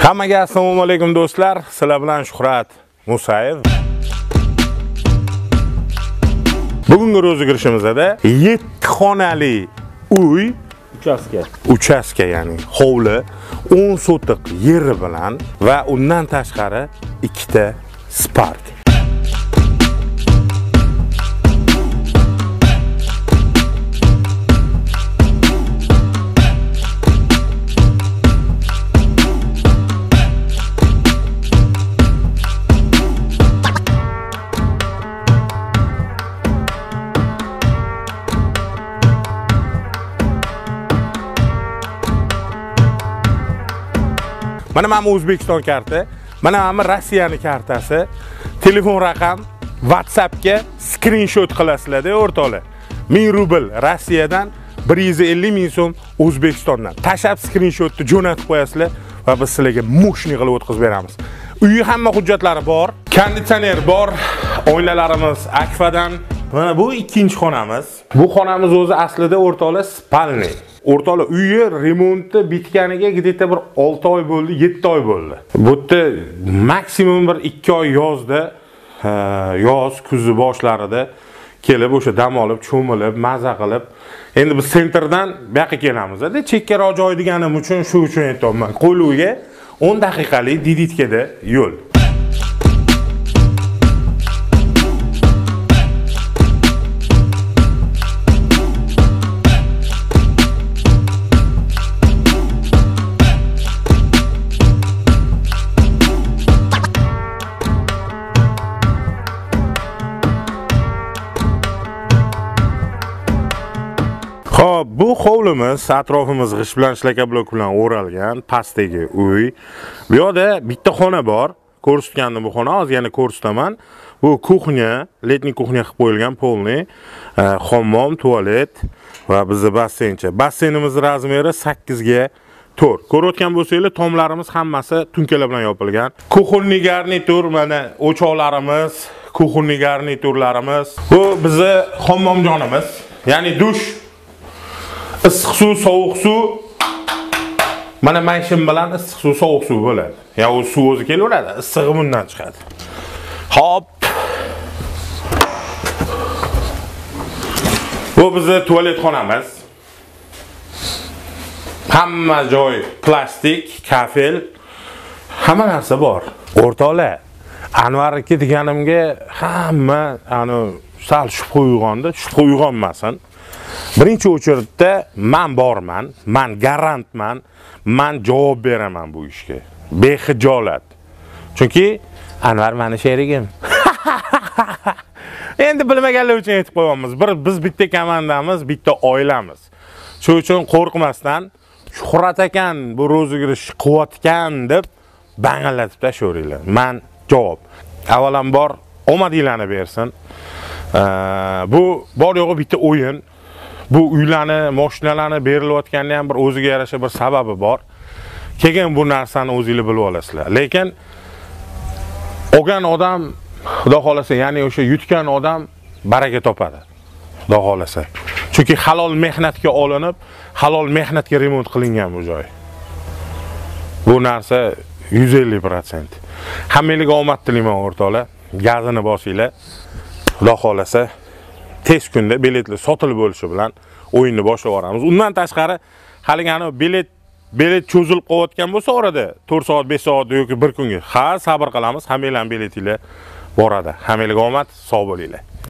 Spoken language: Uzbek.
Hammaga assalomu alaykum do'stlar. Sizlar bilan Shuhrat Musayev. Bugungi rozigirishimizda 7 xonali uy, uchastka ya'ni hovli, 10 sotiq yeri bilan va undan tashqari 2 ta Spark. Mana O'zbekiston karti, mana Rossiyaning kartasi, telefon raqam, WhatsAppga screenshot qilasizlar-da o'rtoqlar. 1000 rubl Rossiyadan, 150 ming so'm O'zbekistondan. Tashab screenshotni jo'natib qo'yasizlar va biz sizlarga moshni qilib o'tkazib beramiz. Uyi hamma hujjatlari bor, konditsioner bor, oynalarimiz Akfadan. Mana bu ikkinchi xonamiz. Bu xonamiz o'zi aslida o'rtoqlar spalniy. O'rtoqlar uyi remonti bitganiga gideta bir 6 oy bo'ldi, 7 oy bo'ldi. Bu yerda maksimum bir 2 oy yozda, yoz kuzi boshlarida kelib o'sha dam olib, cho'milib, maza qilib, endi biz sentrdan bu yoqqa kelamiz-da, chekkaroq joy deganim uchun shu uchun aytayapman. Qo'yluga 10 daqiqalik diditkada yo'l. Xo'p, bu hovlimiz, atrofimiz g'isht bilan shlaka blok bilan o'ralgan, pastdagi uy. Bu yerda bitta xona bor. Ko'rsatgandim bu xona, hozir yana ko'rsataman. Bu kuxnya, letniy kuxnya qilib qo'yilgan, polniy, hammom, tualet va bizning basseyncha. Basseynimizning razmeri 8 ga 4. Ko'rayotgan bo'lsangiz, tomlarimiz hammasi tunkalar bilan yopilgan. Kuxonniy garnitur, mana o'choqlarimiz, kuxonniy garniturlarimiz. Bu bizning hammomjonimiz, ya'ni dush, issiq suv, sovuq suv. Mana mashin bilan issiq suv, sovuq suv bo'ladi. Ya u suv o'zi kelaveradi, issig'i bundan chiqadi. Hop. Bu bizning tualet xonamiz. Hamma joy plastik, kafel, hamma narsa bor. O'rtoqlar, Anvarniki deganimga hamma sal shubha uyg'ondi, shubha uyg'onmasin. Birinchi o'chirda men borman, men garantman, men javob beraman bu ishga. Bexijolat. Chunki Anvar meni sherigim. Endi bilmaganlar uchun aytib qo'yamiz. Biz bitta komandamiz, bitta oilamiz. Shuning uchun qo'rqmasdan Shuhrat ekan bu rozigirish qilyotgan deb bangillatib tashaveringlar. Men javob. Avvalambor omadinglarni bersin. Bu bor yo'g'i bitta o'yin. Bu uylarni, mashinalarni berilayotganda ham bir o'ziga yarasha bir sababi bor. Keyin bu narsani o'zingiz bilib olasizlar. Lekin olgan odam, xudo xolasa, ya'ni o'sha yutgan odam baraka topadi. Xudo xolasa. Chunki halol mehnatga olinib, halol mehnatga remont qilingan bu joy. Bu narsa 150%. Hammangizga omad tilayman o'rtoqlar. Gazini bosinglar. Xudo xolasa tez kunda biletlar sotilib bo'lishi bilan o'yinni boshlab yuboramiz. Undan tashqari, haligani bilet cho'zilib qolayotgan bo'lsa, orada 4 soat, 5 soat yoki 1 kunga sabr qilamiz. Hammangizlar biletinglar boradi. Hammangizga omad, sog' bo'linglar.